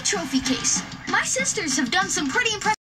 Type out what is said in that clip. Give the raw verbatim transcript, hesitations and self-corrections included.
trophy case. My sisters have done some pretty impressive